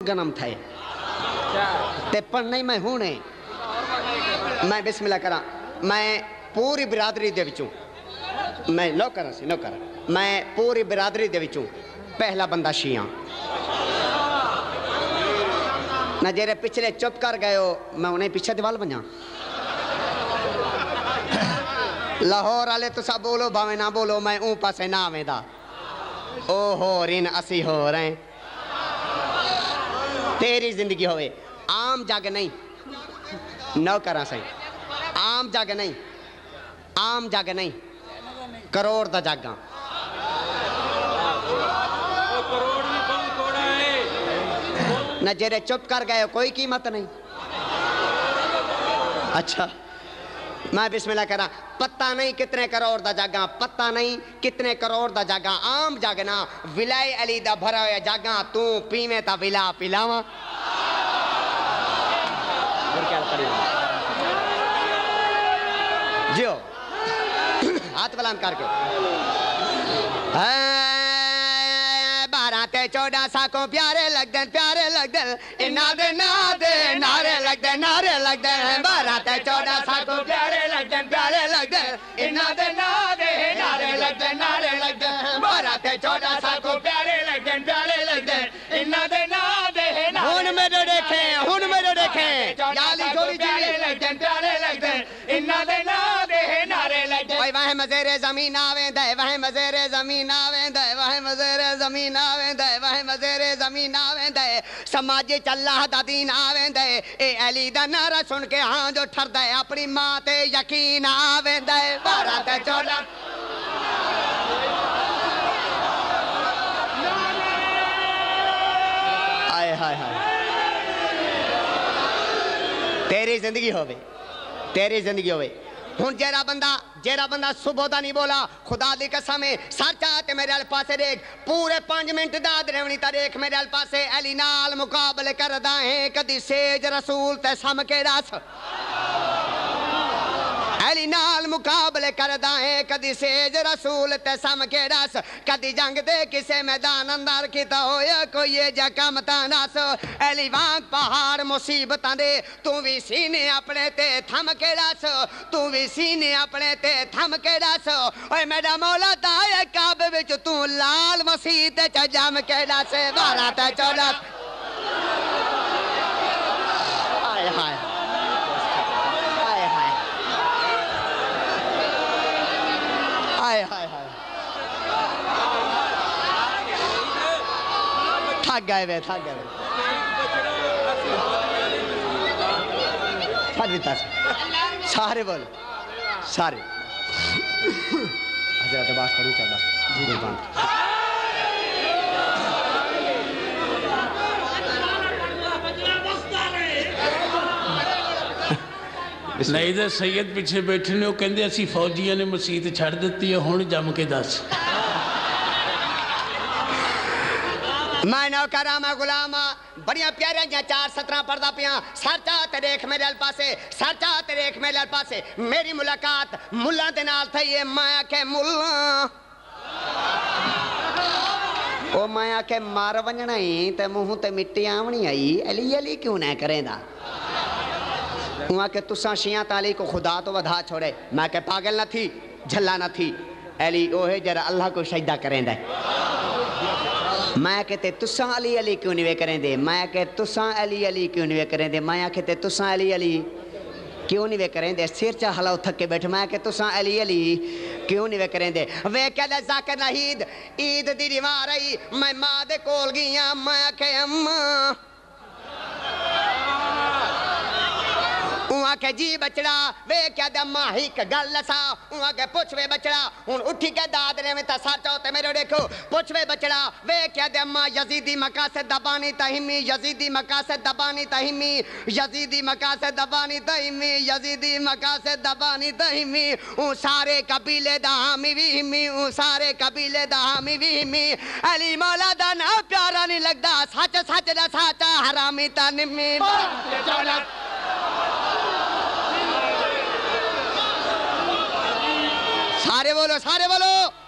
जन्म थे ते पढ़ना ही मैं हूँ ने मैं बिस्मिल्लाह करा मैं पूरी बिरादरी दे विचों मैं नौकर सी नौकर मैं पूरी बिरादरी दे विचों पहला बंदा शिया ना जेरे पिछले चुप कर गए हो मैं उन्हें पीछे दीवाल बना लाहौर वाले तो सब बोलो भावे ना बोलो मैं ऊं पासे ना आवेदा ओ हो रिन असी हो रहे तेरी जिंदगी होवे आम जग नहीं नौकरा सही आम जग नहीं करोड़ दा जग न जेरे चुप कर गए कोई कीमत नहीं। अच्छा मैं बिस्मिल्लाह करा पता नहीं कितने करोड़ दा जागा पता नहीं कितने करोड़ दा जागा आम जागना विलाय अली दा भरा होया जागा तू पीवे ता विला पिलावा जियो हाथ बुलंद करके 12 साकों प्यारे लगदे इन्ना दे नारे लगदे 12 14 साकों प्यारे लगदे इन्ना दे नारे लगदे 12 14 साकों प्यारे लगदे इन्ना दे नारे हुन मेरे देखे याली जोड़ी प्यारे लगदे इन्ना दे नारे लगदे भाई वह मज़ेरे ज़मीन आवेंदे वह मज़ेरे ज़मीन आवेंदे समाज अल्लाह दा दीन आवेंदे ए अली दा नारा सुन के हां जो ठरदा है अपनी मां ते यकीन आवेंदे 12 ते 14 हाय हाय हाय तेरी जिंदगी होवे हुन जेरा बंदा सुबह दा नहीं बोला खुदा दी कसम है सच आते मेरे अल पासे देख पूरे 5 मिनट दाद रेवनी ता देख मेरे अल पासे अली नाल मुकाबले करदा है कदी सेज रसूल ते सम के रस अली नाल मुकाबले करदा है कदी सेज रसूल ते सम के रस कदी जंग दे किसे मैदान अंदर किता होया कोई ये जा कम ता नस अली वांग पहाड़ मुसीबतां दे तू भी सीने अपने ते थम के रस तू भी सीने अपने ते थम के रस ओए मेरा मौला ताए काबे विच तू लाल मसीह ते जम के रस 12 ते 14 हाय हाय थक गए सारे बोलो सारे हजरत बात करूँ चला जी कुर्बान नहीं तो सैयद पिछे बैठे ने कहते असी फौजियों ने मसीत छड़ दी है हुण जम के दस मैं नौकरा मैं गुलामा बड़िया प्यारिया 4 17 पढ़दा पिया सर चाहते देख मेरे अल पासे मेरी मुलाकात मुल्ला दे नाल थई है मैं आखे मुल्ला ओ मैं आखे मार वंजना ही ते मुंह ते मिट्टी आवनी आई अली अली क्यों ना करेंदा उहाँ के तुसा शिया ताली को खुदा तो वधा छोड़े मैं के पागल न थी झल्ला न थी अली ओहे जरा अल्लाह को सजदा करेंदा मैं कहते तुसा अली अली क्यों नहीं वे करेंदे मैं के तुसा अली अली क्यों नहीं वे करेंदे मैं कहते तुसा अली अली क्यों नहीं वे करेंदे सिर चा हलाओ थक के बैठ मैं के तुसा अली अली क्यों नहीं वे करेंदे वे कहले जाकिर नाहीद ईद दी रिवार आई मैं मां दे कोल गईया मैं के अम्मा उहाँ के जी बचड़ा वे क्या दम्मा ही गल लसा उहाँ के पुछ वे बचड़ा हुन उठी के दाद रे में तसा चौते मेरे देखो पुछ वे बचड़ा वे क्या दम्मा यजीदी मकासद दबानी तहिमी यजीदी मकासद दबानी तहिमी यजीदी मकासद दबानी तहिमी यजीदी मकासद दबानी तहिमी उ सारे कबीले दा हामी भी हिमी उ सारे कबीले दा हामी भी हिमी अली मौला दा ना प्यारा नहीं लगदा सच सच दा साचा हरामी ता निमी सारे बोलो